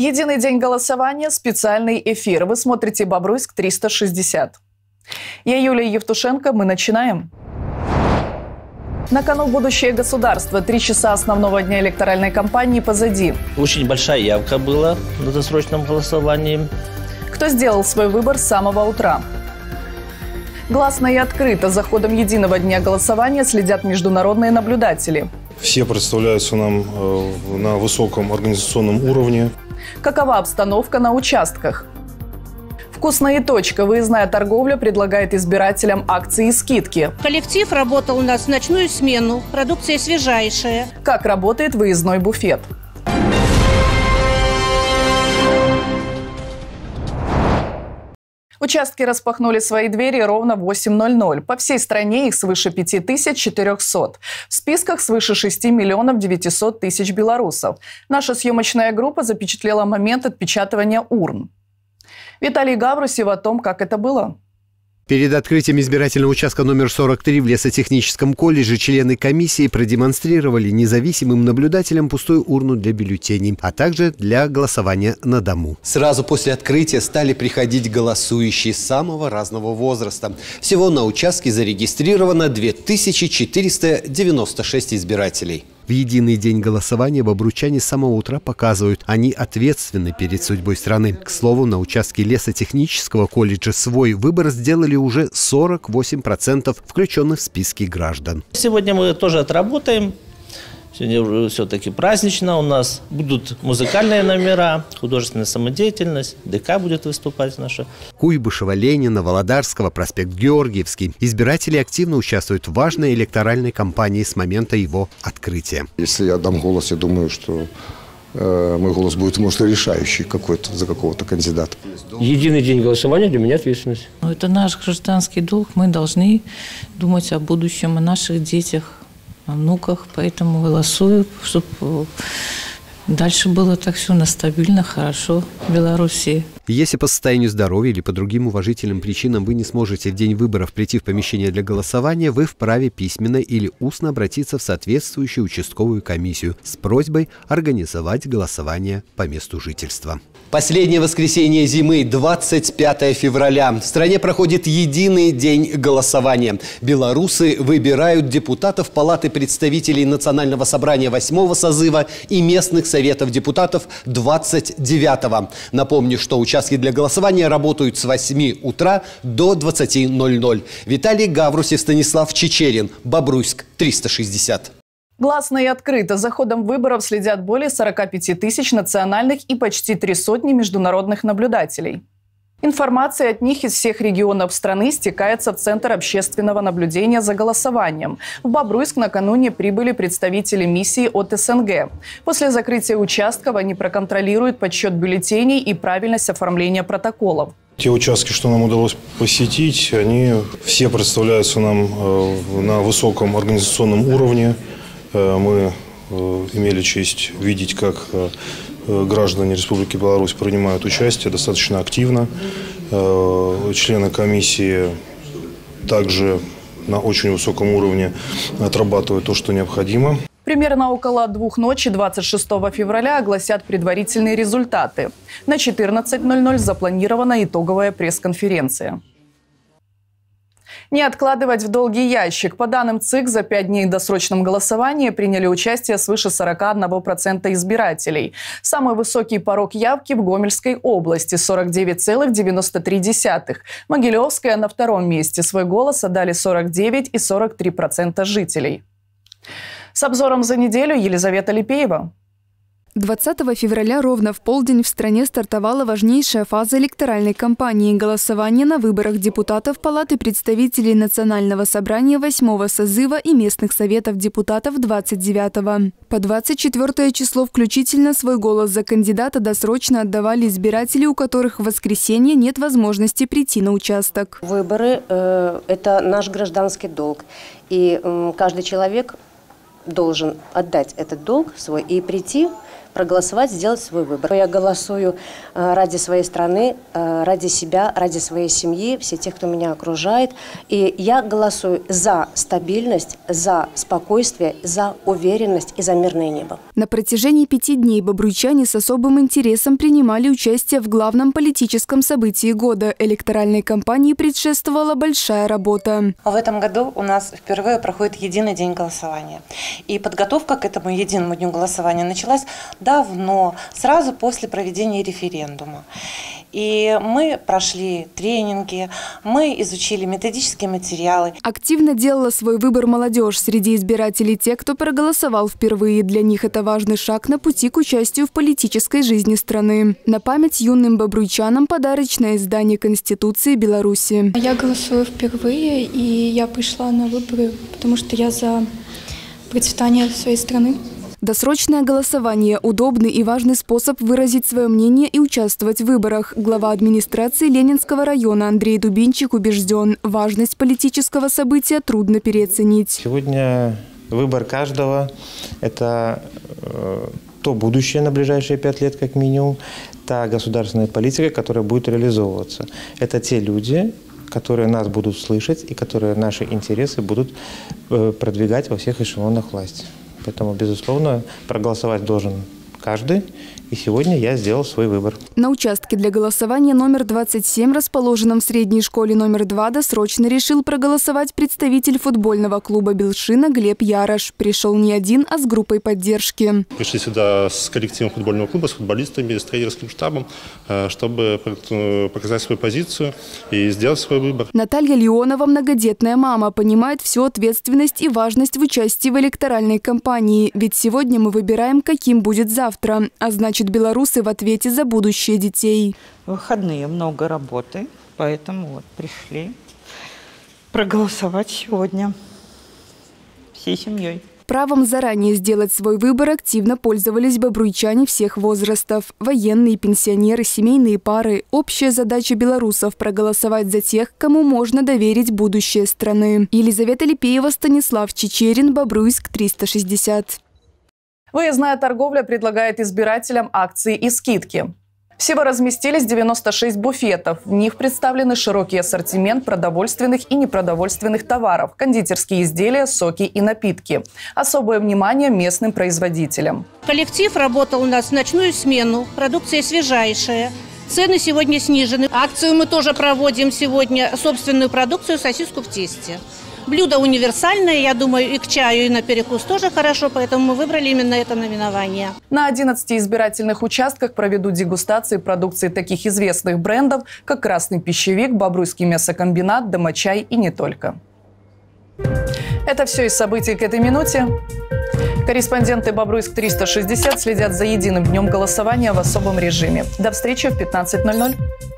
Единый день голосования, специальный эфир. Вы смотрите «Бобруйск 360». Я Юлия Евтушенко, мы начинаем. На кону будущее государство. 3 часа основного дня электоральной кампании позади. Очень большая явка была на досрочном голосовании. Кто сделал свой выбор с самого утра? Гласно и открыто за ходом единого дня голосования следят международные наблюдатели. Все представляются нам на высоком организационном уровне. Какова обстановка на участках? «Вкусная точка» выездная торговля предлагает избирателям акции и скидки. Коллектив работал у нас в ночную смену, продукция свежайшая. Как работает выездной буфет? Участки распахнули свои двери ровно в 8:00. По всей стране их свыше 5400. В списках свыше 6 миллионов 900 тысяч белорусов. Наша съемочная группа запечатлела момент отпечатывания урн. Виталий Гаврусев о том, как это было. Перед открытием избирательного участка номер 43 в лесотехническом колледже члены комиссии продемонстрировали независимым наблюдателям пустую урну для бюллетеней, а также для голосования на дому. Сразу после открытия стали приходить голосующие самого разного возраста. Всего на участке зарегистрировано 2496 избирателей. В единый день голосования бобручане с самого утра показывают, они ответственны перед судьбой страны. К слову, на участке лесотехнического колледжа свой выбор сделали уже 48% включенных в списки граждан. Сегодня мы тоже отработаем. Сегодня все-таки празднично у нас. Будут музыкальные номера, художественная самодеятельность, ДК будет выступать наша. Куйбышева, Ленина, Володарского, проспект Георгиевский. Избиратели активно участвуют в важной электоральной кампании с момента его открытия. Если я дам голос, я думаю, что мой голос будет, может, решающий какой-то за какого-то кандидата. Единый день голосования для меня ответственность. Это наш гражданский долг. Мы должны думать о будущем, о наших детях, о внуках, поэтому голосую, чтобы дальше было так все стабильно, хорошо в Беларуси. Если по состоянию здоровья или по другим уважительным причинам вы не сможете в день выборов прийти в помещение для голосования, вы вправе письменно или устно обратиться в соответствующую участковую комиссию с просьбой организовать голосование по месту жительства. Последнее воскресенье зимы, 25 февраля. В стране проходит единый день голосования. Белорусы выбирают депутатов Палаты представителей Национального собрания 8-го созыва и местных советов депутатов 29-го. Напомню, что участки для голосования работают с 8 утра до 20:00. Виталий Гаврусев, Станислав Чечерин, Бобруйск 360. Гласно и открыто за ходом выборов следят более 45 тысяч национальных и почти 300 международных наблюдателей. Информация от них из всех регионов страны стекается в Центр общественного наблюдения за голосованием. В Бобруйск накануне прибыли представители миссии от СНГ. После закрытия участков они проконтролируют подсчет бюллетеней и правильность оформления протоколов. Те участки, что нам удалось посетить, они все представляются нам на высоком организационном уровне. Мы имели честь видеть, как граждане Республики Беларусь принимают участие достаточно активно. Члены комиссии также на очень высоком уровне отрабатывают то, что необходимо. Примерно около 2 ночи 26 февраля огласят предварительные результаты. На 14:00 запланирована итоговая пресс-конференция. Не откладывать в долгий ящик. По данным ЦИК, за 5 дней досрочном голосовании приняли участие свыше 41% избирателей. Самый высокий порог явки в Гомельской области – 49,93. Могилевская на 2-м месте. Свой голос отдали 49,43% жителей. С обзором за неделю Елизавета Липеева. 20 февраля ровно в полдень в стране стартовала важнейшая фаза электоральной кампании – голосование на выборах депутатов Палаты представителей Национального собрания 8-го созыва и местных советов депутатов 29-го. По 24 число включительно свой голос за кандидата досрочно отдавали избиратели, у которых в воскресенье нет возможности прийти на участок. Выборы – это наш гражданский долг. И каждый человек должен отдать этот долг свой и прийти проголосовать, сделать свой выбор. Я голосую ради своей страны, ради себя, ради своей семьи, всех тех, кто меня окружает. И я голосую за стабильность, за спокойствие, за уверенность и за мирное небо. На протяжении 5 дней бобруйчане с особым интересом принимали участие в главном политическом событии года. Электоральной кампании предшествовала большая работа. В этом году у нас впервые проходит единый день голосования. И подготовка к этому единому дню голосования началась давно, сразу после проведения референдума. И мы прошли тренинги, мы изучили методические материалы. Активно делала свой выбор молодежь. Среди избирателей те, кто проголосовал впервые. Для них это важный шаг на пути к участию в политической жизни страны. На память юным бобруйчанам подарочное издание Конституции Беларуси. Я голосую впервые, и я пришла на выборы, потому что я за процветание своей страны. Досрочное голосование – удобный и важный способ выразить свое мнение и участвовать в выборах. Глава администрации Ленинского района Андрей Дубинчик убежден, важность политического события трудно переоценить. Сегодня выбор каждого – это то будущее на ближайшие 5 лет как минимум, та государственная политика, которая будет реализовываться. Это те люди, которые нас будут слышать и которые наши интересы будут продвигать во всех эшелонах власти. Поэтому, безусловно, проголосовать должен каждый. И сегодня я сделал свой выбор. На участке для голосования номер 27, расположенном в средней школе номер 2, досрочно решил проголосовать представитель футбольного клуба «Белшина» Глеб Ярош. Пришел не один, а с группой поддержки. Пришли сюда с коллективом футбольного клуба, с футболистами, с тренерским штабом, чтобы показать свою позицию и сделать свой выбор. Наталья Леонова, многодетная мама, понимает всю ответственность и важность в участии в электоральной кампании. Ведь сегодня мы выбираем, каким будет завтра. А значит, белорусы в ответе за будущее детей. В выходные много работы, поэтому вот пришли проголосовать сегодня всей семьей. Правом заранее сделать свой выбор активно пользовались бобруйчане всех возрастов. Военные, пенсионеры, семейные пары. Общая задача белорусов – проголосовать за тех, кому можно доверить будущее страны. Елизавета Липеева, Станислав Чечерин, Бобруйск, 360. Выездная торговля предлагает избирателям акции и скидки. Всего разместились 96 буфетов. В них представлены широкий ассортимент продовольственных и непродовольственных товаров, кондитерские изделия, соки и напитки. Особое внимание местным производителям. Коллектив работал у нас в ночную смену, продукция свежайшая. Цены сегодня снижены. Акцию мы тоже проводим сегодня, собственную продукцию, сосиску в тесте. Блюдо универсальное, я думаю, и к чаю, и на перекус тоже хорошо, поэтому мы выбрали именно это наименование. На 11 избирательных участках проведут дегустации продукции таких известных брендов, как «Красный пищевик», «Бобруйский мясокомбинат», «Домочай» и не только. Это все из событий к этой минуте. Корреспонденты Бобруйск-360 следят за единым днем голосования в особом режиме. До встречи в 15:00.